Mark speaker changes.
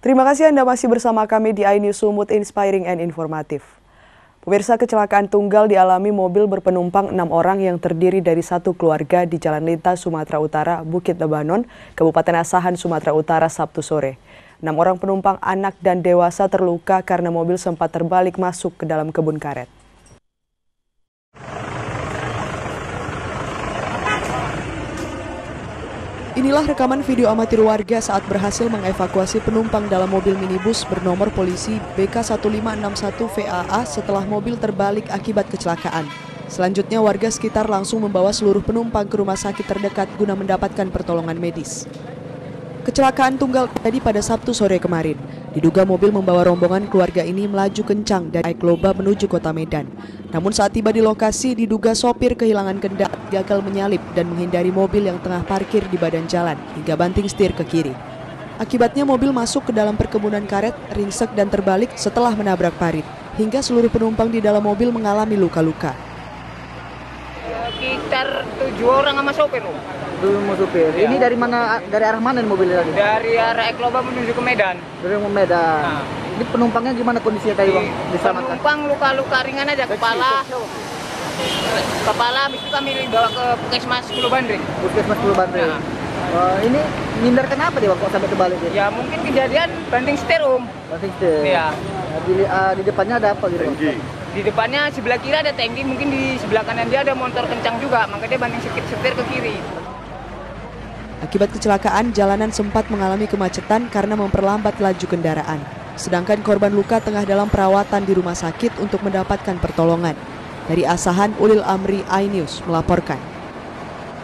Speaker 1: Terima kasih Anda masih bersama kami di iNews Sumut Inspiring and Informatif. Pemirsa, kecelakaan tunggal dialami mobil berpenumpang 6 orang yang terdiri dari satu keluarga di Jalan Lintas Sumatera Utara, Bukit Lebanon, Kabupaten Asahan, Sumatera Utara, Sabtu sore. 6 orang penumpang anak dan dewasa terluka karena mobil sempat terbalik masuk ke dalam kebun karet. Inilah rekaman video amatir warga saat berhasil mengevakuasi penumpang dalam mobil minibus bernomor polisi BK1561VAA setelah mobil terbalik akibat kecelakaan. Selanjutnya warga sekitar langsung membawa seluruh penumpang ke rumah sakit terdekat guna mendapatkan pertolongan medis. Kecelakaan tunggal terjadi pada Sabtu sore kemarin. Diduga mobil membawa rombongan keluarga ini melaju kencang dari Aikloba menuju kota Medan. Namun saat tiba di lokasi diduga sopir kehilangan kendali, gagal menyalip dan menghindari mobil yang tengah parkir di badan jalan hingga banting setir ke kiri. Akibatnya mobil masuk ke dalam perkebunan karet, ringsek dan terbalik setelah menabrak parit. Hingga seluruh penumpang di dalam mobil mengalami luka-luka.
Speaker 2: Sekitar 7 orang sama sopir.
Speaker 3: Belum supir. Ya. Ini dari mana? Dari arah mana mobilnya tadi?
Speaker 2: Dari arah Aikloba menuju ke Medan.
Speaker 3: Dari Medan. Nah. Ini penumpangnya gimana kondisinya tadi, Bang? Diselamatkan.
Speaker 2: Penumpang luka-luka ringan aja, kepala. Habis itu kami dibawa ke Puskesmas Pulau Bandring.
Speaker 3: Puskesmas Pulau Bandring. Nah. Ini ngindar kenapa dia, Bang, kok sampai terbalik?
Speaker 2: Ya mungkin kejadian banting setir, Om.
Speaker 3: Banting setir.
Speaker 2: Iya.
Speaker 3: Di depannya ada apa gitu, Bang?
Speaker 2: Di depannya sebelah kiri ada tangki, mungkin di sebelah kanan dia ada motor kencang juga, maka dia banting setir ke kiri.
Speaker 1: Akibat kecelakaan, jalanan sempat mengalami kemacetan karena memperlambat laju kendaraan. Sedangkan korban luka tengah dalam perawatan di rumah sakit untuk mendapatkan pertolongan. Dari Asahan, Ulil Amri, iNews melaporkan.